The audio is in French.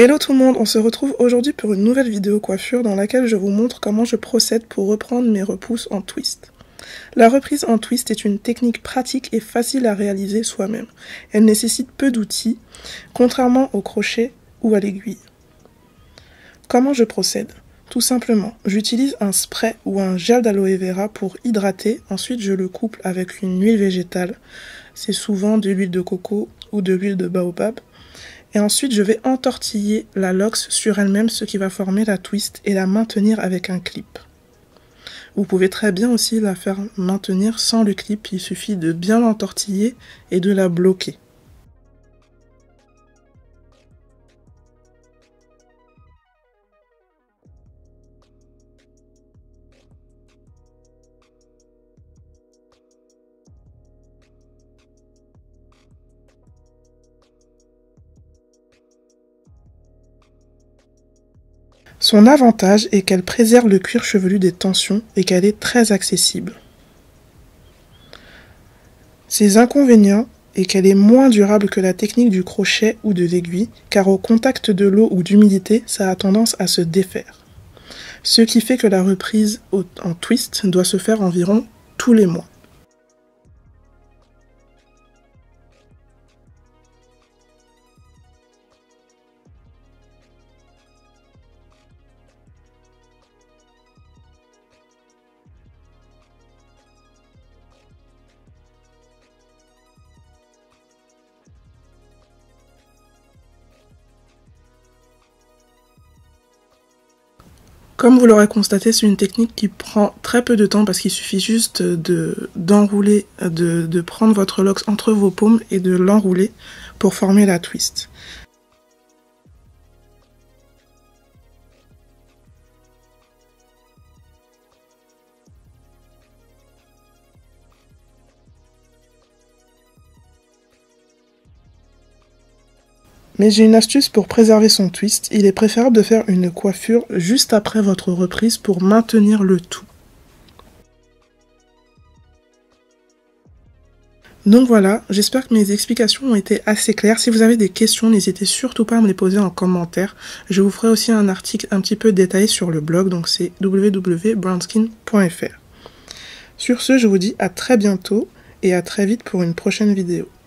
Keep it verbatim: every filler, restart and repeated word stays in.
Hello tout le monde, on se retrouve aujourd'hui pour une nouvelle vidéo coiffure dans laquelle je vous montre comment je procède pour reprendre mes repousses en twist. La reprise en twist est une technique pratique et facile à réaliser soi-même. Elle nécessite peu d'outils, contrairement au crochet ou à l'aiguille. Comment je procède? Tout simplement, j'utilise un spray ou un gel d'aloe vera pour hydrater, ensuite je le couple avec une huile végétale, c'est souvent de l'huile de coco ou de l'huile de baobab. Et ensuite, je vais entortiller la lox sur elle-même, ce qui va former la twist et la maintenir avec un clip. Vous pouvez très bien aussi la faire maintenir sans le clip, il suffit de bien l'entortiller et de la bloquer. Son avantage est qu'elle préserve le cuir chevelu des tensions et qu'elle est très accessible. Ses inconvénients est qu'elle est moins durable que la technique du crochet ou de l'aiguille, car au contact de l'eau ou d'humidité, ça a tendance à se défaire. Ce qui fait que la reprise en twist doit se faire environ tous les mois. Comme vous l'aurez constaté, c'est une technique qui prend très peu de temps parce qu'il suffit juste de d'enrouler, de, de prendre votre lox entre vos paumes et de l'enrouler pour former la twist. Mais j'ai une astuce pour préserver son twist, il est préférable de faire une coiffure juste après votre reprise pour maintenir le tout. Donc voilà, j'espère que mes explications ont été assez claires. Si vous avez des questions, n'hésitez surtout pas à me les poser en commentaire. Je vous ferai aussi un article un petit peu détaillé sur le blog, donc c'est w w w point brownskin point f r. Sur ce, je vous dis à très bientôt et à très vite pour une prochaine vidéo.